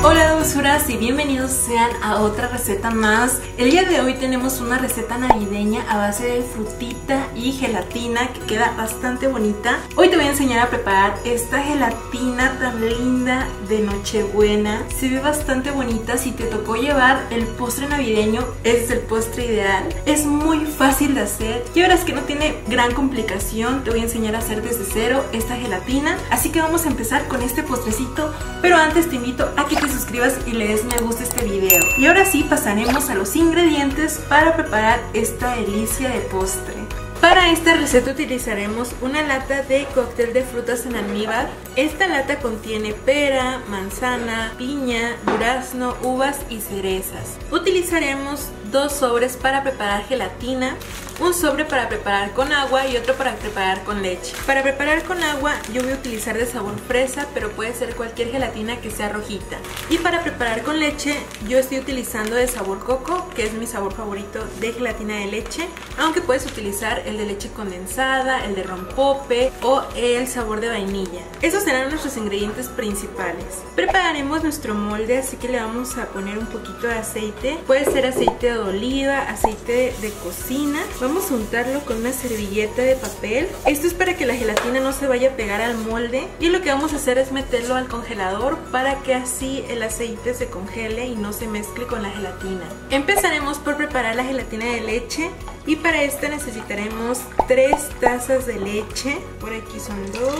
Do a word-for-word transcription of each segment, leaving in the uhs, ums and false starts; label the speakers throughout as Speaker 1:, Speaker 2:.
Speaker 1: Hola dulzuras y bienvenidos sean a otra receta más. El día de hoy tenemos una receta navideña a base de frutita y gelatina que queda bastante bonita. Hoy te voy a enseñar a preparar esta gelatina tan linda de Nochebuena. Se ve bastante bonita. Si te tocó llevar el postre navideño, es el postre ideal. Es muy fácil de hacer y ahora es que no tiene gran complicación. Te voy a enseñar a hacer desde cero esta gelatina. Así que vamos a empezar con este postrecito, pero antes te invito a que te suscribas y le des me gusta a este video. Y ahora sí pasaremos a los ingredientes para preparar esta delicia de postre. Para esta receta utilizaremos una lata de cóctel de frutas en almíbar. Esta lata contiene pera, manzana, piña, durazno, uvas y cerezas. Utilizaremos dos sobres para preparar gelatina, un sobre para preparar con agua y otro para preparar con leche. Para preparar con agua yo voy a utilizar de sabor fresa, pero puede ser cualquier gelatina que sea rojita. Y para preparar con leche yo estoy utilizando de sabor coco, que es mi sabor favorito de gelatina de leche, aunque puedes utilizar el de leche condensada, el de rompope o el sabor de vainilla. Esos serán nuestros ingredientes principales. Prepararemos nuestro molde, así que le vamos a poner un poquito de aceite. Puede ser aceite de oliva, aceite de cocina. Vamos a untarlo con una servilleta de papel. Esto es para que la gelatina no se vaya a pegar al molde. Y lo que vamos a hacer es meterlo al congelador para que así el aceite se congele y no se mezcle con la gelatina. Empezaremos por preparar la gelatina de leche. Y para esta necesitaremos tres tazas de leche. Por aquí son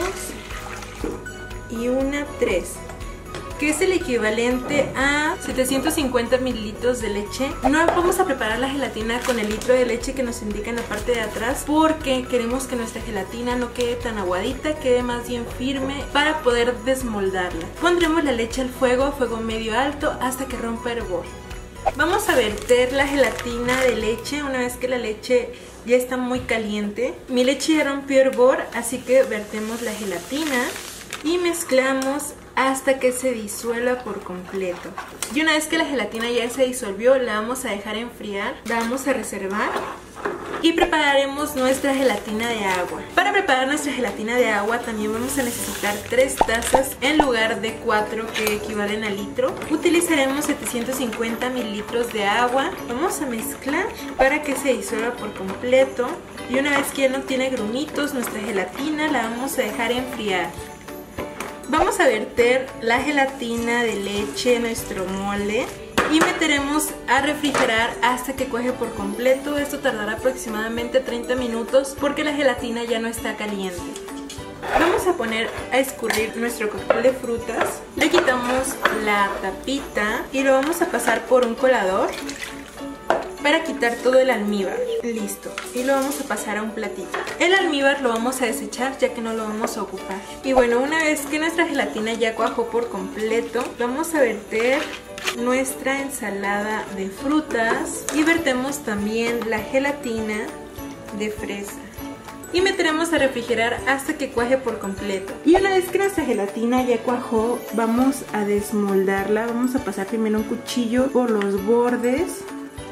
Speaker 1: dos y una tres, que es el equivalente a setecientos cincuenta mililitros de leche. No vamos a preparar la gelatina con el litro de leche que nos indica en la parte de atrás, porque queremos que nuestra gelatina no quede tan aguadita, quede más bien firme para poder desmoldarla. Pondremos la leche al fuego, a fuego medio alto, hasta que rompa hervor. Vamos a verter la gelatina de leche una vez que la leche ya está muy caliente. Mi leche ya rompió hervor, así que vertemos la gelatina y mezclamos hasta que se disuelva por completo. Y una vez que la gelatina ya se disolvió, la vamos a dejar enfriar, la vamos a reservar y prepararemos nuestra gelatina de agua. Para preparar nuestra gelatina de agua también vamos a necesitar tres tazas en lugar de cuatro, que equivalen a litro. Utilizaremos setecientos cincuenta mililitros de agua. Vamos a mezclar para que se disuelva por completo. Y una vez que ya no tiene grumitos nuestra gelatina, la vamos a dejar enfriar. Vamos a verter la gelatina de leche en nuestro molde y meteremos a refrigerar hasta que cuaje por completo. Esto tardará aproximadamente treinta minutos porque la gelatina ya no está caliente. Vamos a poner a escurrir nuestro cóctel de frutas. Le quitamos la tapita y lo vamos a pasar por un colador para quitar todo el almíbar. Listo. Y lo vamos a pasar a un platito. El almíbar lo vamos a desechar ya que no lo vamos a ocupar. Y bueno, una vez que nuestra gelatina ya cuajó por completo, vamos a verter nuestra ensalada de frutas y vertemos también la gelatina de fresa. Y meteremos a refrigerar hasta que cuaje por completo. Y una vez que nuestra gelatina ya cuajó, vamos a desmoldarla. Vamos a pasar primero un cuchillo por los bordes.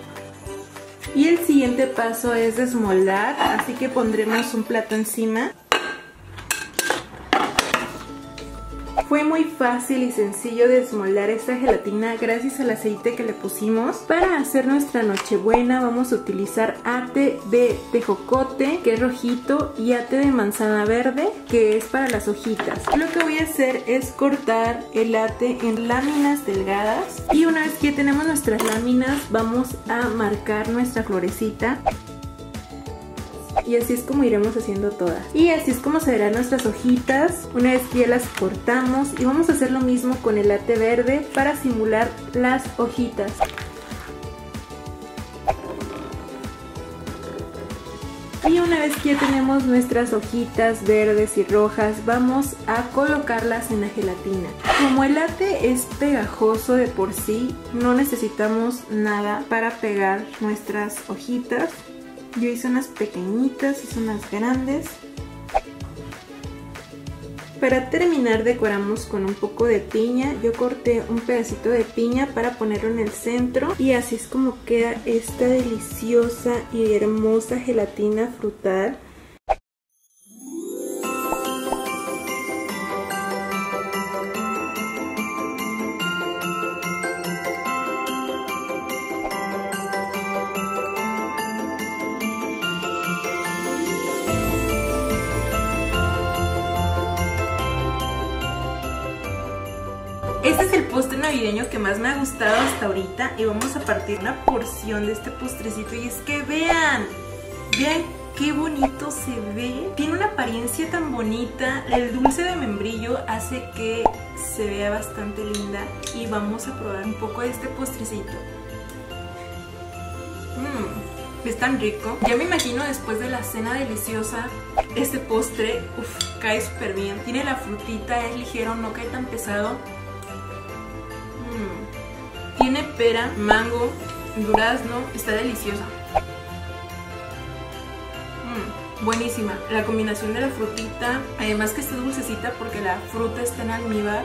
Speaker 1: Y el siguiente paso es desmoldar, así que pondremos un plato encima. Fue muy fácil y sencillo desmoldar esta gelatina gracias al aceite que le pusimos. Para hacer nuestra nochebuena vamos a utilizar ate de tejocote, que es rojito, y ate de manzana verde, que es para las hojitas. Lo que voy a hacer es cortar el ate en láminas delgadas. Y una vez que ya tenemos nuestras láminas, vamos a marcar nuestra florecita. Y así es como iremos haciendo todas. Y así es como se verán nuestras hojitas una vez que ya las cortamos. Y vamos a hacer lo mismo con el ate verde para simular las hojitas. Y una vez que ya tenemos nuestras hojitas verdes y rojas, vamos a colocarlas en la gelatina. Como el ate es pegajoso de por sí, no necesitamos nada para pegar nuestras hojitas. Yo hice unas pequeñitas, hice unas grandes. Para terminar decoramos con un poco de piña. Yo corté un pedacito de piña para ponerlo en el centro. Y así es como queda esta deliciosa y hermosa gelatina frutal. Este es el postre navideño que más me ha gustado hasta ahorita y vamos a partir una porción de este postrecito y es que vean, vean qué bonito se ve. Tiene una apariencia tan bonita. El dulce de membrillo hace que se vea bastante linda y vamos a probar un poco de este postrecito. Mmm, es tan rico. Ya me imagino después de la cena deliciosa, este postre, uff, cae súper bien. Tiene la frutita, es ligero, no cae tan pesado. Mmm. Tiene pera, mango, durazno, está deliciosa. Mmm, buenísima. La combinación de la frutita, además que está dulcecita porque la fruta está en almíbar.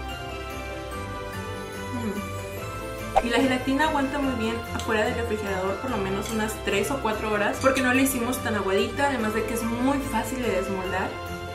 Speaker 1: Y la gelatina aguanta muy bien afuera del refrigerador por lo menos unas tres o cuatro horas porque no la hicimos tan aguadita, además de que es muy fácil de desmoldar.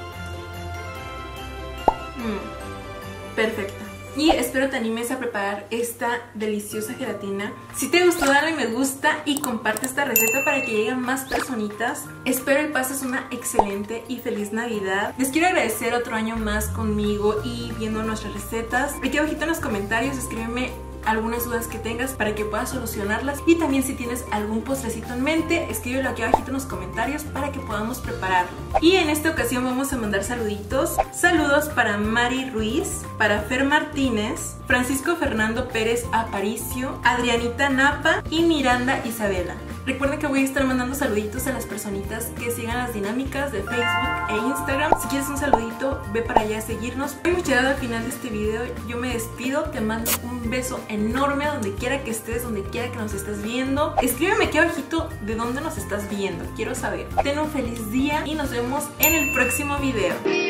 Speaker 1: Mm, perfecta. Y espero te animes a preparar esta deliciosa gelatina. Si te gustó, dale me gusta y comparte esta receta para que lleguen más personitas. Espero que pases una excelente y feliz Navidad. Les quiero agradecer otro año más conmigo y viendo nuestras recetas. Aquí abajito en los comentarios escríbeme algunas dudas que tengas para que puedas solucionarlas, y también si tienes algún postrecito en mente, escríbelo aquí abajito en los comentarios para que podamos prepararlo. Y en esta ocasión vamos a mandar saluditos. Saludos para Mari Ruiz, para Fer Martínez, Francisco Fernando Pérez Aparicio, Adrianita Napa y Miranda Isabela. Recuerden que voy a estar mandando saluditos a las personitas que sigan las dinámicas de Facebook e Instagram. Si quieres un saludito, ve para allá a seguirnos. Hemos llegado al final de este video. Yo me despido, te mando un beso enorme a donde quiera que estés, donde quiera que nos estés viendo. Escríbeme aquí abajito de dónde nos estás viendo, quiero saber. Ten un feliz día y nos vemos en el próximo video.